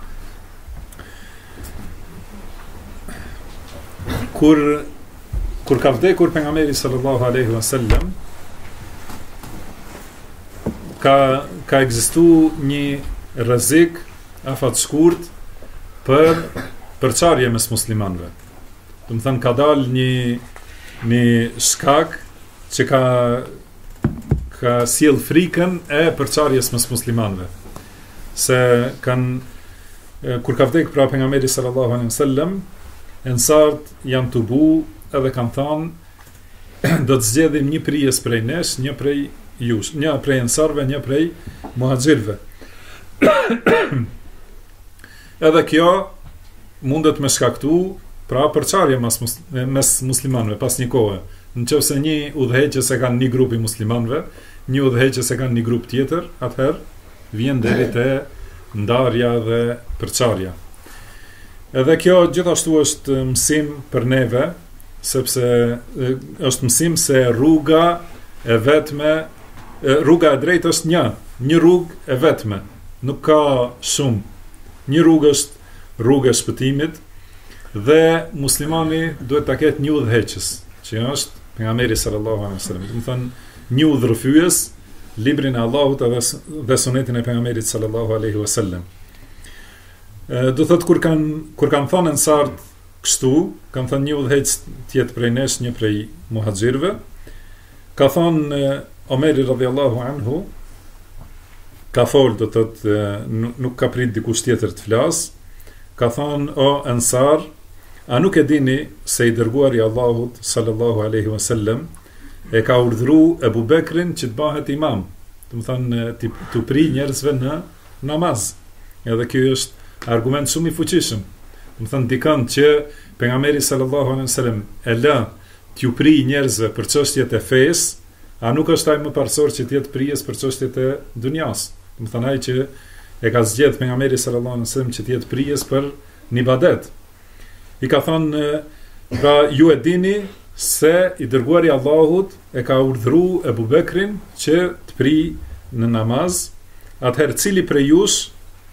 Kur ka vdekur pejgamberi sallallahu alaihi wasallam, ka ekzistuar një rrezik afat shkurt për përçarje mes muslimanëve. Do të thënë ka dalë një shkak që ka sjell frikën e përçarjes mes muslimanëve. Se kur ka vdek pra pejgamberi sallallahu alaihi wasallam, ensart janë tubu edhe kanë thënë do të zgjedhim një prijes prej nesh, një prej jush, një prej ensarve, një prej muhaxhirëve. Edhe kjo mundet me shkaktu pra përçarje mes muslimanëve pas një kohe. Nëse një udhëheqës e kanë një grup i muslimanëve, një udhëheqës e kanë një grup tjetër, atëherë vjen deri te ndarja dhe përçarja. Edhe kjo gjithashtu është mësim për neve, sepse është mësim se rruga e drejtë është një rrugë e vetme, nuk ka shumë. Një rrugë është rrugë e shpëtimit dhe muslimani duhet ta ketë një udhëheqës, që është pejgamberi sallallahu alaihi wasallam. Do të thonë një udhërrëfyes, librin e Allahut dhe sunetin e pejgamberit sallallahu alaihi wasallam. Do thotë kur kanë thënë ensart kështu, kanë thënë një udhëheqës tjetër prej nesh, një prej muhaxhirëve. Ka thënë Omeri radhiyallahu anhu, ka folë, do thotë nuk ka prit dikush tjetër të flas. Ka thënë: o ensar, a nuk e dini se i dërguari i Allahut sallallahu alaihi wasallam e ka urdhëruar Ebu Bekrin që të bëhet imam, do të thonë të pri njerëzve në namaz. Edhe ky është argument shumë i fuqishëm. Do të thonë dikant që pejgamberi sallallahu alaihi wasallam e lë t'ju pri njerëzve për çështjet e fesë, a nuk është ai më parsor që të jetë prijes për çështjet e dunjas? Do të thonë ai që e ka zgjedhur pejgamberi sallallahu alaihi wasallam që të jetë prijes për një ibadet. I ka thënë, pra ju e dini se i dërguari i Allahut e ka urdhëruar Ebu Bekrin që të pri në namaz. Atëherë cilit prej jush,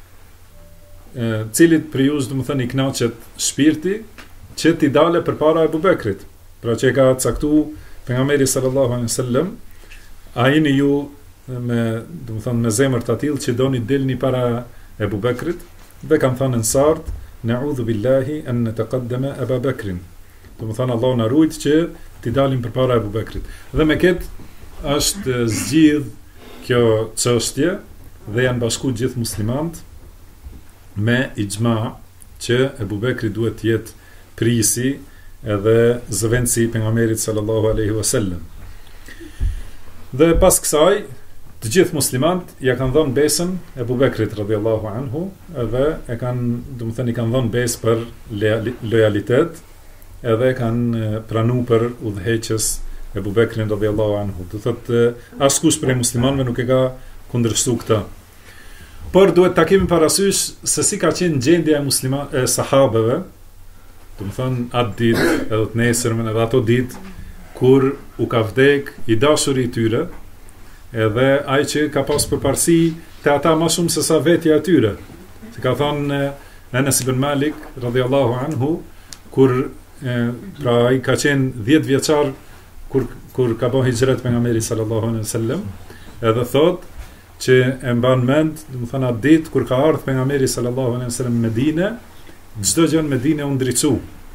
do të thënë i kënaqet shpirti që t'i dale përpara Ebu Bekrit. Pra që e ka caktuar pejgamberi sallallahu alaihi wasallam, a jeni ju do të thënë me zemër të tillë që doni dilni para Ebu Bekrit? Dhe kanë thënë ensart: na'udhu billahi an nataqaddama Aba Bekrin. Do të thënë Allah na ruajt që t'i dalim përpara Ebu Bekrit. Dhe me këtë është zgjidh kjo çështje dhe janë bashkuar gjithë muslimanët me ixhma që Ebu Bekri duhet të jetë prisi edhe zëvendësi i pejgamberit sallallahu alaihi wasallam. Dhe pas kësaj të gjithë muslimanët ja kanë dhënë besën Ebu Bekrit radhiyallahu anhu, edhe i kanë dhënë besë për lojalitet, edhe kanë pranuar për udhëheqës Ebu Bekrin radhiyallahu anhu. Do thotë askush prej muslimanëve nuk e ka kundërshtuar këtë. Por duhet ta kemi parasysh se si ka qenë gjendja e sahabeve, do të thonë atë ditë, edhe të nesërmen, edhe ato ditë kur u ka vdek i dashuri i tyre, edhe ai që ka pas përparësi te ata më shumë se sa vetja e tyre. Si ka thënë Anas ibn Malik radhiyallahu anhu, kur pra ai ka qenë 10 vjeçar kur ka bën hijret pejgamberi sallallahu alaihi wasallam, edhe thotë që e mban mend, do të thonë atë ditë kur ka ardhur pejgamberi sallallahu alaihi wasallam në Medinë, çdo gjë në Medinë u ndriçu.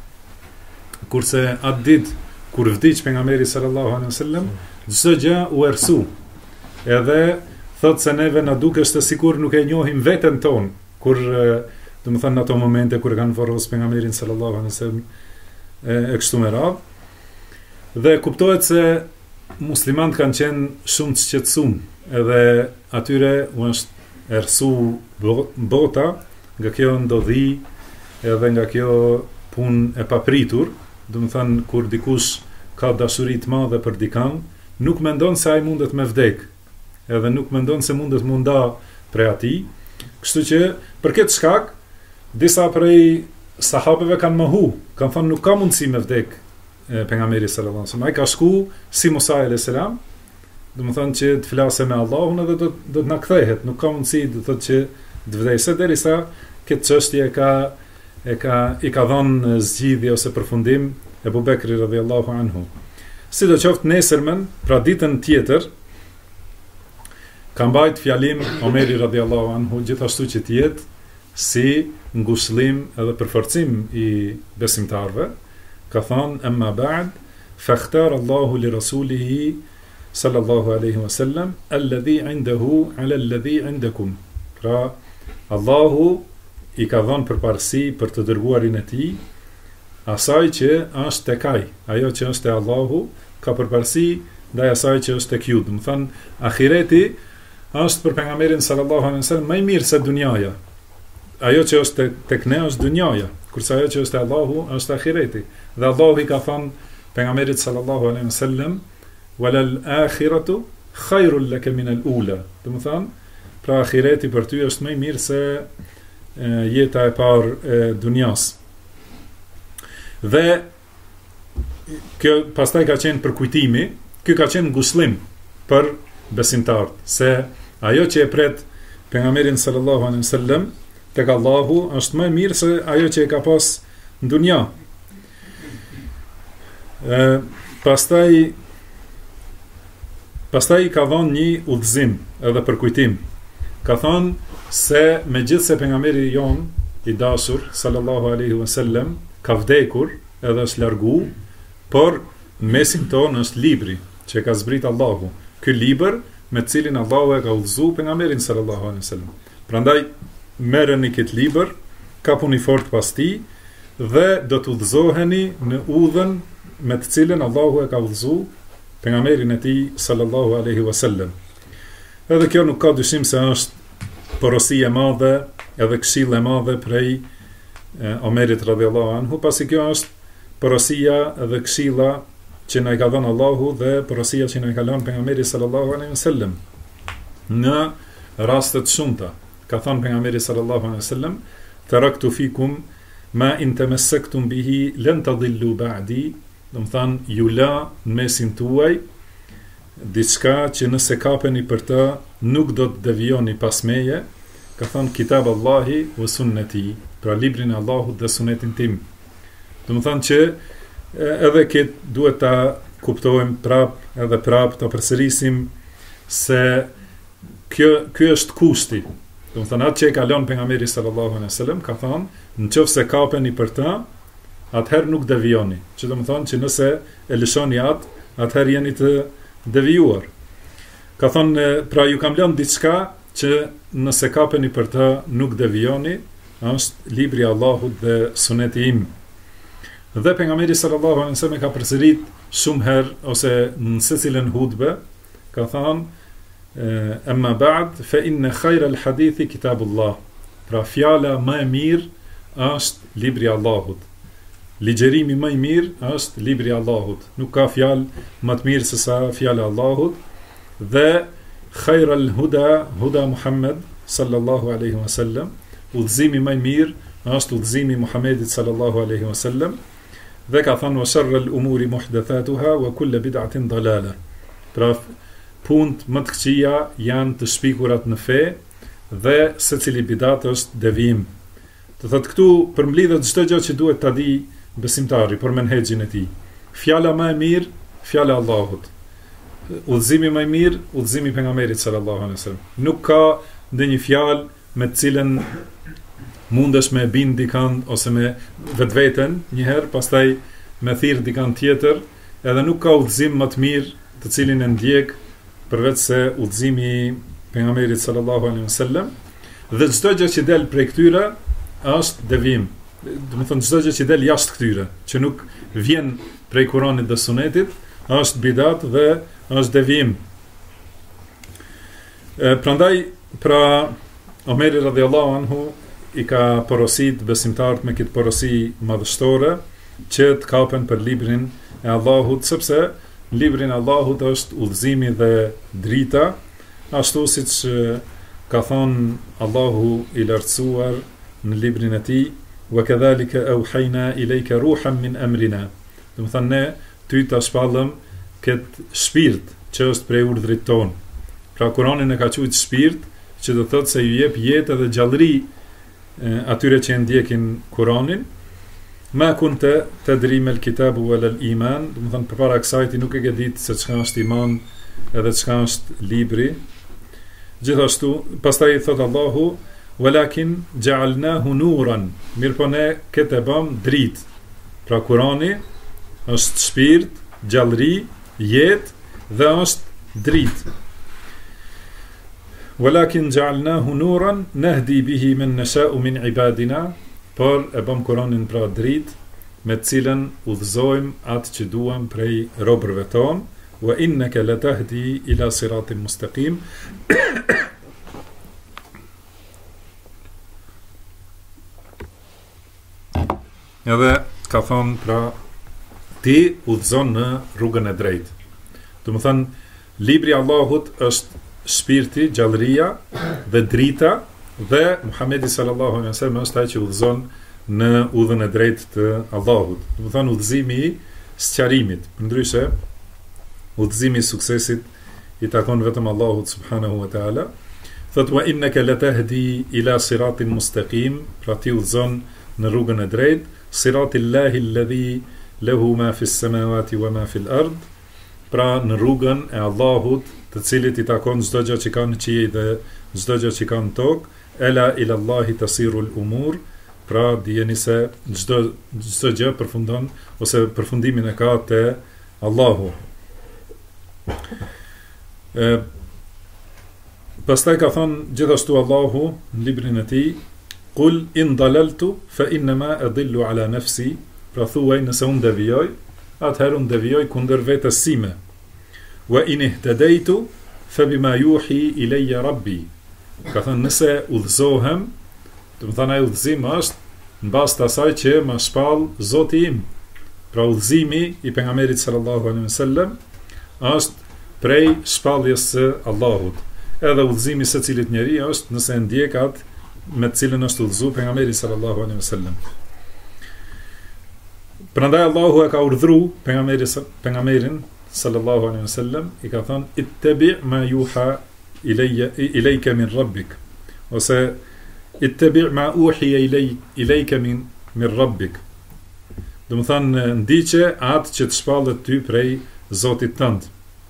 Kurse atë ditë kur vdiq pejgamberi sallallahu alaihi wasallam, çdo gjë u errësu. Edhe thotë se neve na duket se sikur nuk e njohim veten ton, kur do të thonë në ato momente kur kanë varros pejgamberin sallallahu alaihi wasallam e kështu me radhë. Dhe kuptohet se muslimanët kanë qenë shumë të shqetësuar, edhe atyre u është errësu bota nga kjo ndodhi edhe nga kjo punë e papritur. Do të thonë kur dikush ka dashuri të madhe për dikën, nuk mendon se ai mundet me vdek, edhe nuk mendon se mundet munda prej atij. Kështu që për këtë shkak disa prej sahabeve kanë mohu, kanë thënë nuk ka mundësi me vdek pejgamberi sallallahu alaihi wasallam. Ai ka shku si Musa alayhis salam, do të thonë që të flasë me Allahun edhe do të na kthehet, nuk ka mundësi do të thotë që të vdesë derisa këtë çështje i ka dhënë zgjidhje ose përfundim Ebu Bekri radhiyallahu anhu. Sidoqoftë nesërmen, pra ditën tjetër, ka mbajt fjalim Omeri radiallahu anhu, gjithashtu që t'jetë si ngushëllim edhe përforcim i besimtarve, ka thonë emma ba'd fakhtar Allahu li rasulihi sallallahu alaihi wasallam alladhi indahu ala alladhi indakum. Pra Allahu i ka dhënë përparësi për të dërguarin e tij asaj që është tek ai, ajo që është te Allahu ka përparësi ndaj asaj që është tek ju. Do të thonë ahireti është për pejgamberin sallallahu alaihi wasallam më i mirë se dunjaja. Ajo që është tek ne është dunjaja, kurse ajo që është te Allahu është ahireti. Dhe Allahu i ka thënë pejgamberit sallallahu alaihi wasallam walal akhiratu khairul laka min al-ula. Do të thonë pra ahireti për ty është më i mirë se jeta e parë e dunjas. Dhe kjo pastaj ka qenë përkujtimi, kjo ka qenë ngushëllim për besimtarët, se ajo që e pret pejgamberin sallallahu alaihi wasallam tek Allahu është më e mirë se ajo që e ka pas në dunja. Pastaj ka dhënë një udhëzim edhe përkujtim. Ka thonë se megjithse pejgamberi jon i dashur sallallahu alaihi wasallam ka vdekur edhe është largu, por mesin tonë është libri që ka zbrit Allahu. Ky libër me cilin Allahu e ka udhëzuar pejgamberin sallallahu alaihi wasallam. Prandaj merreni këtë libër, kapuni fort pas tij dhe do të udhëzoheni në udhën me të cilën Allahu e ka udhëzuar pejgamberin e tij sallallahu alaihi wasallam. Edhe kjo nuk ka dyshim se është porosi e madhe edhe këshill e madhe prej Omerit radhiyallahu anhu, pasi kjo është porosia dhe këshilla që na i ka dhënë Allahu dhe porosia që na i ka lënë pejgamberi sallallahu alaihi wasallam. Në raste të shumta ka thënë pejgamberi sallallahu alaihi wasallam taraktu fikum ma in tamassaktum bihi lan tadillu ba'di. Do të thonë ju la në mesin tuaj diçka që nëse kapeni për të nuk do të devijoni pas meje. Ka thënë kitab Allahi wa sunnati, pra librin e Allahut dhe sunetin tim. Do të thonë që edhe këtë duhet ta kuptojmë prap ta përsërisim se kjo është kushti. Do të thonë atë që e ka lënë pejgamberi sallallahu alaihi wasallam, ka thënë nëse kapeni për të, atëherë nuk devijoni. Që do të thonë që nëse e lëshoni atë, atëherë jeni të devijuar. Ka thënë pra ju kam lënë diçka që nëse kapeni për të nuk devijoni, është libri i Allahut dhe suneti im. Dhe pejgamberi sallallahu alaihi wasallam ka përsërit shumë herë ose në secilën hutbe ka thënë amma ba'd fa inna khayra al-hadithi kitabullah. Pra fjala më e mirë është libri i Allahut. Ligjerimi më i mirë është libri i Allahut. Nuk ka fjalë më të mirë se sa fjala e Allahut. Dhe khayra al-huda huda Muhammad sallallahu alaihi wasallam. Udhëzimi më i mirë është udhëzimi i Muhamedit sallallahu alaihi wasallam. Dhe ka thënë wa sharra al-umuri muhdathatuha wa kullu bid'atin dalala. Pra punët më të këqija janë të shpikurat në fe dhe secili bidat është devijim. Të thotë këtu përmbledhet çdo gjë që duhet ta di besimtari për menhexhin e tij. Fjala më e mirë, fjala e Allahut. Udhëzimi më i mirë, udhëzimi i pejgamberit sallallahu alaihi wasallam. Nuk ka ndonjë fjalë me të cilën mundesh me bind dikant ose me vetveten një herë, pastaj me thirr dikant tjetër, edhe nuk ka udhëzim më të mirë të cilin e ndjek përveç se udhëzimi i pejgamberit sallallahu alaihi wasallam. Dhe çdo gjë që del prej këtyre është devijim. Do të thonë çdo gjë që del jashtë këtyre, që nuk vjen prej Kuranit dhe Sunetit, është bidat dhe është devijim. Prandaj pra Omeri radhiyallahu anhu i ka porosit besimtarët me këtë porosi madhështore që të kapen për librin e Allahut, sepse librin e Allahut është udhëzimi dhe drita, ashtu siç ka thënë Allahu i lartësuar në librin e tij, wa kadhalika awhayna ilayka ruhan min amrina. Do të thonë ne ty ta shpallëm këtë shpirt që është prej urdhrit ton. Pra Kurani e ka quajtur shpirt, që do thotë se ju jep jetë dhe gjallëri atyre që ndjekin Kuranin. Ma kunte tadrim al-kitabu wala al-iman, do të thonë përpara kësaj ti nuk e ke ditë se çka është iman edhe çka është libri. Gjithashtu, pastaj thot Allahu, walakin ja'alnahu nuran, mirë po ne këtë e bëm dritë. Pra Kurani është shpirt, gjallëri, jetë dhe është dritë. Walakin ja'alnahu nuran nahdi bihi man nasha'u min ibadina, por e bëm Kuranin pra dritë me të cilën udhëzojmë atë që duam prej robërve tonë, wa innaka latahdi ila siratin mustaqim. Edhe ka thonë pra ti udhëzon në rrugën e drejtë. Do të thënë libri i Allahut është shpirti, gjallëria dhe drita, dhe Muhamedi sallallahu alaihi wasallam është ai që udhëzon në udhën e drejtë të Allahut. Do të thënë udhëzimi i sqarimit. Përndryshe, udhëzimi i suksesit i takon vetëm Allahut subhanahu wa taala. Thot wa innaka latahdi ila siratin mustaqim, pra ti udhëzon në rrugën e drejtë, siratillahi alladhi lahu ma fi s-samawati wa ma fi l-ard, pra në rrugën e Allahut, të cilit i takon çdo gjë që ka në qiell dhe çdo gjë që ka në tokë, ela ila Allahi tasirul umur, pra dijeni se çdo gjë përfundon ose përfundimin e ka te Allahu. Pastaj ka thonë gjithashtu Allahu në librin e tij, Qul in dalaltu fa innama adillu ala nafsi, pra thuaj nëse unë devijoj, atëherë unë devijoj kundër vetes sime. Wa in ihtadaitu fa bima yuhi ilayya rabbi. Ka thënë nëse udhëzohem, do të thënë ai udhëzim është në bazë të asaj që më shpall Zoti im. Pra udhëzimi i pejgamberit sallallahu alaihi wasallam është prej shpalljes së Allahut. Edhe udhëzimi së cilit njeri është nëse ndjek atë me të cilën është udhëzuar pejgamberi sallallahu alaihi wasallam. Prandaj Allahu e ka urdhëruar pejgamberin sallallahu alaihi wasallam, i ka thënë ittabi ma yuha ilayka min rabbik, ose ittabi ma uhiya ilayka min rabbik. Do të thënë ndiqe atë që të shpallet ty prej Zotit tënd.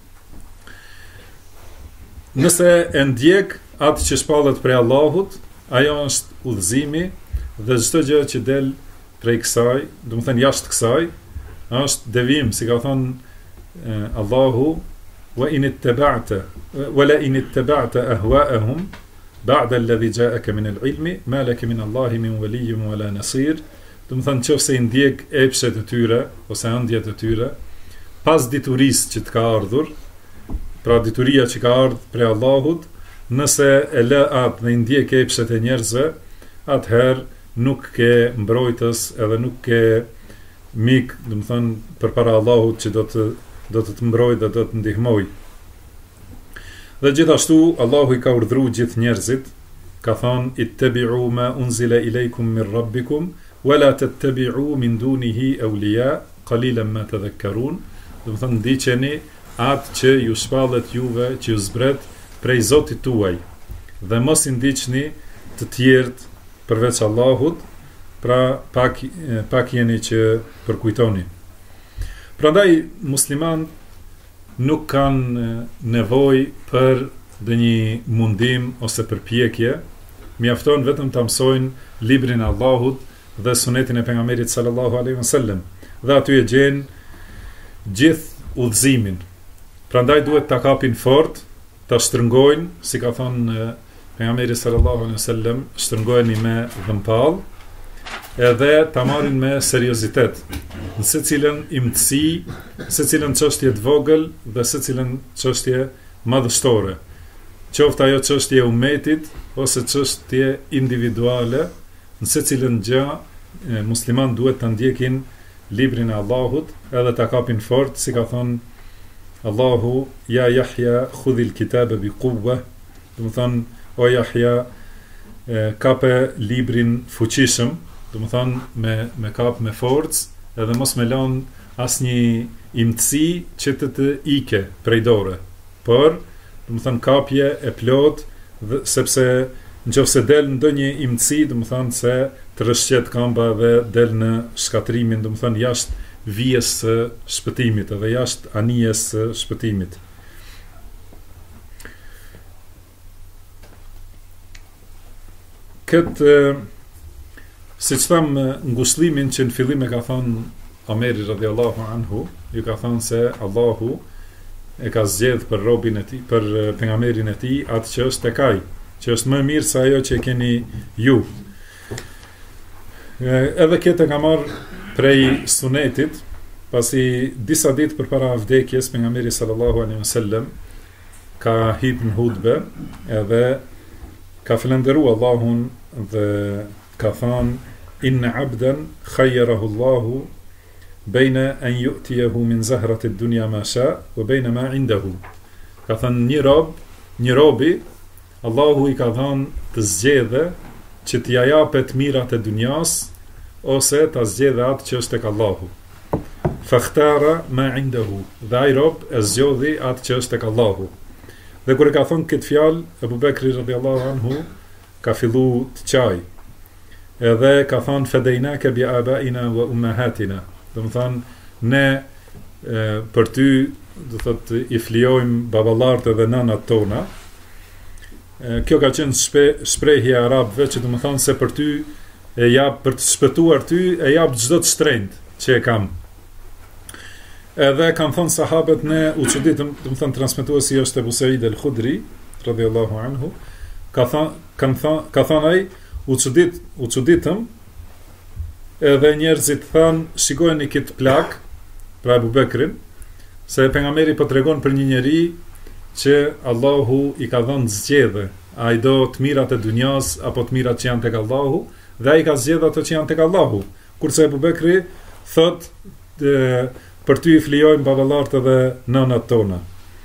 Nëse e ndjek atë që shpallet prej Allahut, ajo është udhëzimi, dhe çdo gjë që del prej kësaj, do të thënë jashtë kësaj, është devijim, si ka thënë Allahu, wa in ittaba'ta ahwa'ahum ba'da alladhi ja'aka min al-'ilmi ma laka min Allahi min waliyyin wala nasir. Do të thënë nëse i ndjek epshet e tyre ose ëndjet e tyre pas diturisë që të ka ardhur, pra dituria që ka ardhur prej Allahut, nëse e lë atë dhe i ndjek epshet e njerëzve, atëherë nuk ke mbrojtës edhe nuk ke mik, do të thënë përpara Allahut që do të mbrojë dhe do të ndihmoj. Dhe gjithashtu Allahu i ka urdhëruar gjithë njerëzit, ka thonë ittabi'u ma unzila ilaykum min rabbikum wala tattabi'u min dunihi awliya qalilan ma tadhakkarun. Do të thënë ndiqeni atë që ju shpallet juve, që ju zbret prej Zotit tuaj, dhe mos i ndiqni të tjerët përveç Allahut, pra pak jeni që përkujtoni. Prandaj musliman nuk kanë nevojë për ndonjë mundim ose përpjekje, mjafton vetëm ta mësojnë librin e Allahut dhe sunetin e pejgamberit sallallahu alaihi wasallam, dhe aty e gjenë gjithë udhëzimin. Prandaj duhet ta kapin fort, ta shtrëngojnë, si ka thënë pejgamberi sallallahu alaihi wasallam, shtrëngojeni me dhëmpall, edhe ta marrin me seriozitet në secilën imtësi, secilën çështje të vogël dhe secilën çështje madhështore. Qoftë ajo çështje e ummetit ose çështje individuale, në secilën gjë musliman duhet ta ndjekin librin e Allahut edhe ta kapin fort, si ka thënë Allahu, ja Yahya khudhil kitabe bi quwwa, do të thonë o Yahya, kape librin fuqishëm, do të thonë me kap me forcë, edhe mos me lën asnjë imtësi që të ike prej dore, por do të thonë kapje e plot, sepse nëse del ndonjë imtësi, do të thonë se të rrëshqet kamba dhe del në shkatrimin, do të thonë jashtë vijes së shpëtimit edhe jashtë anijes së shpëtimit. këtë si që thamë nguslimin që në fillim e ka thonë Omeri radhiyallahu anhu, ju ka thonë se Allahu e ka zgjedh për robin e tij, për pejgamberin e tij, atë që është tek ai, që është më mirë se ajo që keni ju. Edhe këtë ka marrë prej sunetit, pasi disa ditë përpara vdekjes pejgamberi sallallahu alaihi wasallam ka hipë në hutbe edhe ka falendëruar Allahun dhe ka thënë inna abdan khayyarahu Allahu bejna an yu'tiyahu min zahrati ad-dunya ma sha wa bejna ma indahu. Ka thënë një robi, Allahu i ka thënë të zgjedhë që t'ja japet mirat e dunjas ose ta zgjedhë atë që është tek Allahu. Fakhtara ma indahu. Dhe ai rob e zgjodhi atë që është tek Allahu. Dhe kur e ka thënë këtë fjalë, Abu Bekri radhiyallahu anhu ka fillu të qaj. Edhe ka thënë fedejnake bi abaina wa ummahatina. Do të thonë ne për ty do thotë i flijojmë baballarët edhe nënat tona. Kjo ka qenë shprehje arabëve që do të thonë se për ty e jap, për të shpëtuar ty e jap çdo të shtrenjtë që e kam. Edhe kanë thonë sahabët ne u çuditëm, do të thonë transmetuesi është Abu Said al-Khudri radhiyallahu anhu, ka thonë ai u çuditëm. Edhe njerëzit thanë, shikojeni këtë plak, pra Abu Bekrin, se pejgamberi po tregon për një njeri që Allahu i ka dhënë zgjedhje, ai do të mirat e dunjas apo të mirat që janë tek Allahu, dhe ai ka zgjedhur ato që janë tek Allahu. Kurse Abu Bekri thot për ty i flijojmë baballarët edhe nënat tona.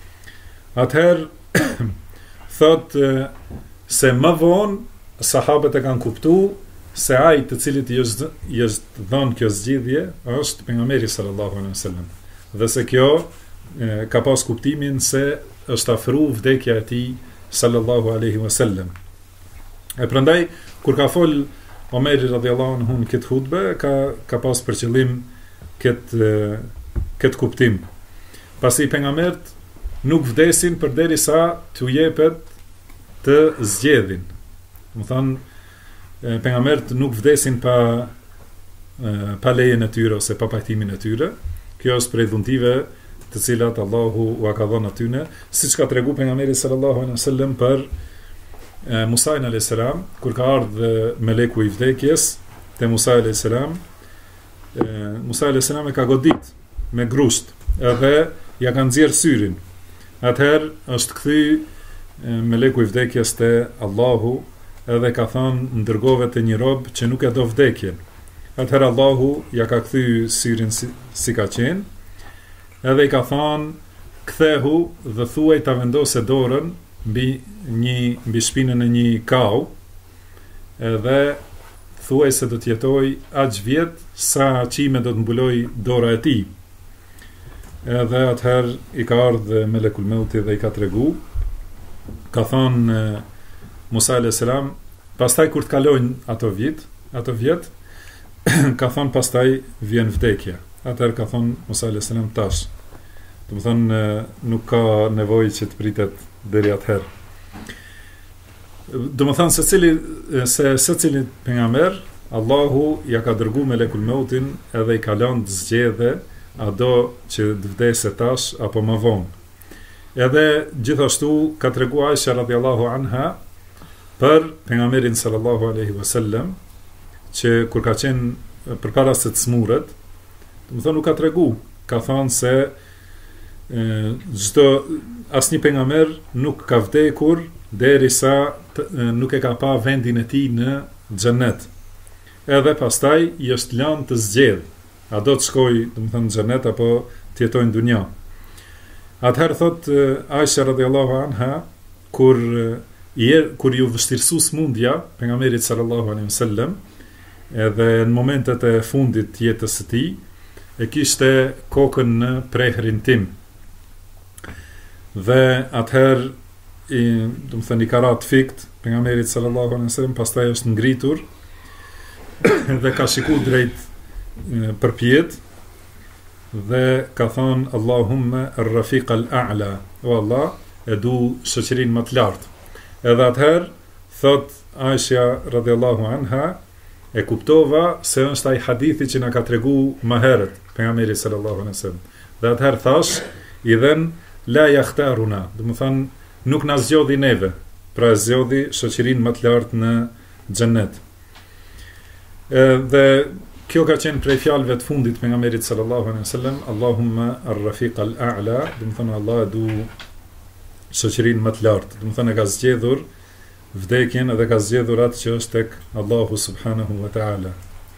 Atëherë thot se më vonë sahabët e kanë kuptuar se ai të cilit i është dhënë kjo zgjidhje është pejgamberi sallallahu alaihi wasallam. Dhe se kjo ka pas kuptimin se është afruar vdekja e tij sallallahu alaihi wasallam. E prandaj kur ka fol Omeri radhiyallahu anhu në këtë hutbe ka pas për qëllim këtë kuptim. Pasi pejgamberët nuk vdesin përderisa t'u jepet të zgjedhin. Do të thonë pejgamberët nuk vdesin pa lejen e tyre ose pa pajtimin e tyre. Kjo është prej dhuntive të cilat Allahu u ka dhënë atyne, siç ka treguar pejgamberi sallallahu alaihi wasallam për Musa alayhis salam, kur ka ardhur meleku i vdekjes te Musa alayhis salam. Musa alayhis salam e ka godit me grusht, edhe ja ka nxjerr syrin. Atëherë është kthy meleku i vdekjes te Allahu, edhe ka thënë ndërgove të një rob që nuk e do vdekjen. Atëherë Allahu ja ka kthy syrin si ka qenë, edhe i ka thënë kthehu dhe thuaj ta vendose dorën mbi shpinën e një kau, edhe thuaj se do të jetoj aq vjet sa qime do të mbuloj dora e tij. Edhe atëherë i ka ardhur melekul mauti dhe i ka tregu, ka thënë Musa alayhis salam, pastaj kur të kalojnë ato vjet, ka thonë pastaj vjen vdekja. Atëherë ka thonë Musa alayhis salam tash. Do të thonë nuk ka nevojë që të pritet deri atëherë. Do të thonë secili pejgamber Allahu ja ka dërguar melekul mautin edhe i ka lënë të zgjedhë a do që të vdesë tash apo më vonë. Edhe gjithashtu ka treguar Aisha radhiyallahu anha për pejgamberin sallallahu alaihi wasallam që kur ka qenë përpara se të smuret, do të thonë nuk ka tregu, ka thënë se asnjë pejgamber nuk ka vdekur derisa nuk e ka pa vendin e tij në xhenet. Edhe pastaj i është lënë të zgjedhë, a do të shkojë, do të thonë në xhenet apo të jetojë në dunja. Atëherë thot Aisha radhiyallahu anha, kur ju vështirësu smundja pejgamberit sallallahu alaihi wasallam, edhe në momentet e fundit të jetës së tij, e kishte kokën në prehrin tim. Dhe atëherë do të thënë i ka rat fikt pejgamberit sallallahu alaihi wasallam, pastaj është ngritur dhe ka shikuar drejt përpjet dhe ka thënë Allahumma ar-rafiq al-a'la, o Allah, e du shoqërinë më të lartë. Edhe atëherë thot Aisha radhiyallahu anha, e kuptova se është ai hadithi që na ka tregu më herët pejgamberi sallallahu alaihi wasallam. Dhe atëherë thash, idhen la yakhtaruna, do të thonë nuk na zgjodhi neve, pra zgjodhi shoqërinë më të lartë në xhennet. Dhe kjo ka qenë prej fjalëve të fundit pejgamberit sallallahu alaihi wasallam, Allahumma ar-rafiq al-a'la, do të thonë Allah du shoqërinë më të lartë, do të thonë ka zgjedhur vdekjen edhe ka zgjedhur atë që është tek Allahu subhanahu wa ta'ala.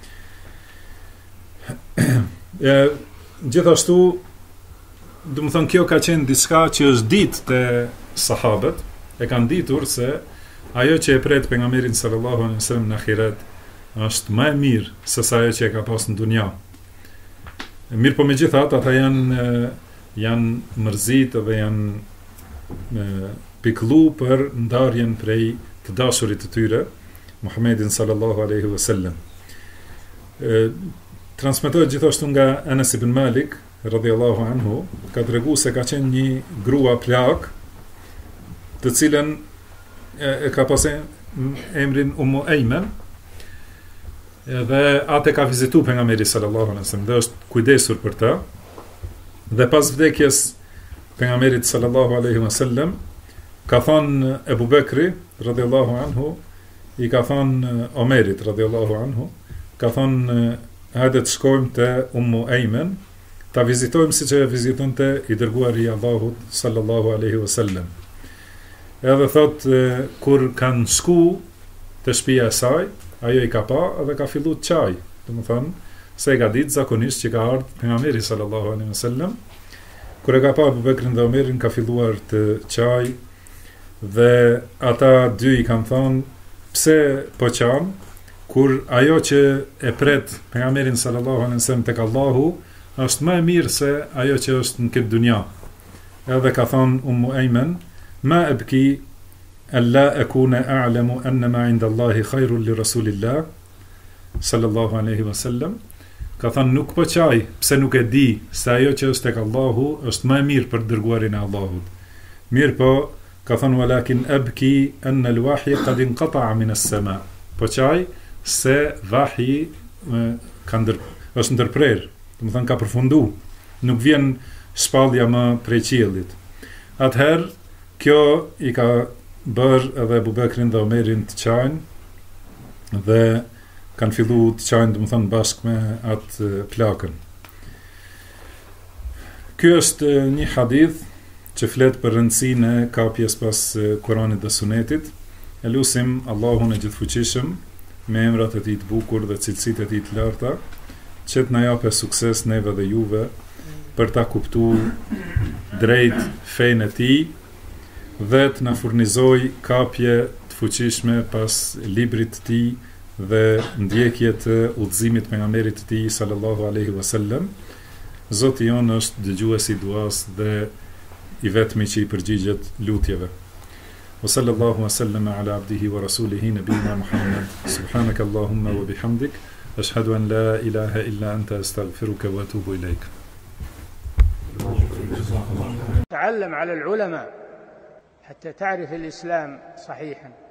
Gjithashtu, do të thonë kjo ka qenë diçka që është ditë te sahabët, e kanë ditur se ajo që e pret pejgamberin sallallahu alaihi wasallam në ahiret është më e mirë se sa ajo që e ka pas në dunja. Mirë po megjithatë ata janë mërzit dhe janë pikëllu për ndarjen prej të dashurit të tyre, Muhammedin sallallahu alaihi wasallam. Transmetohet gjithashtu nga Anas ibn Malik radhiyallahu anhu, ka treguar se ka qenë një grua plak, të cilën e ka pasur emrin Ummu Ayman, dhe atë ka vizitu pejgamberi sallallahu alaihi wasallam dhe është kujdesur për ta. Dhe pas vdekjes pejgamberit sallallahu alaihi wasallam, ka thonë Ebu Bekri radhiyallahu anhu, i ka thonë Omerit radhiyallahu anhu, ka thonë hajde të shkojmë te Ummu Ayman, ta vizitojmë siç e vizitonte i dërguari i Allahut sallallahu alaihi wasallam. Edhe thot kur kanë shku te shtëpia e saj, ajo i ka pa edhe ka filluar të çaj, domethënë se e ka ditë zakonisht që ka ardhur pejgamberi sallallahu alaihi wasallam. Kur e ka pa Abu Bekrin dhe Omerin, ka filluar të çaj dhe ata dy i kanë thonë pse po çan, kur ajo që e pret pejgamberin sallallahu alaihi wasallam tek Allahu është më e mirë se ajo që është në këtë dunja. Edhe ka thonë Ummu Ayman, ma abki alla akuna a'lamu anna ma 'inda Allahi khairun li rasulillah sallallahu alaihi wasallam. Ka thonë nuk po çaj, pse nuk e di se ajo që është tek Allahu është më e mirë për dërguarin e Allahut. Mirë po, ka thonë walakin abki anna al-wahyi qad inqata'a min as-sama. Po çaj se vahyi është ndërprer, do të thonë ka përfundu, nuk vjen shpallja më prej qiellit. Atëherë kjo i ka bërë edhe Abu Bekrin dhe Omerin të çajnë dhe kanë filluar të çajnë, do të thonë bashkë me atë plakën. Ky është një hadith që flet për rëndësinë e kapjes pas Kuranit dhe Sunetit. E lutim Allahun e Gjithfuqishëm me emrat e tij të bukur dhe cilësitë e tij të larta, që të na japë sukses neve dhe juve për ta kuptuar drejt fenë e tij dhe të na furnizoj kapje të fuqishme pas librit të tij dhe ndjekje të udhëzimit pejgamberit të tij sallallahu alaihi wasallam. Zoti jon është dëgjuesi i duas dhe i vetmi që i përgjigjet lutjeve. Wa sallallahu wa sallama ala abdihi wa rasulihi nabiyina Muhammad. Subhanaka Allahumma wa bihamdik, ashhadu an la ilaha illa anta astaghfiruka wa atubu ilaik. تعلم على العلماء حتى تعرف الإسلام صحيحا.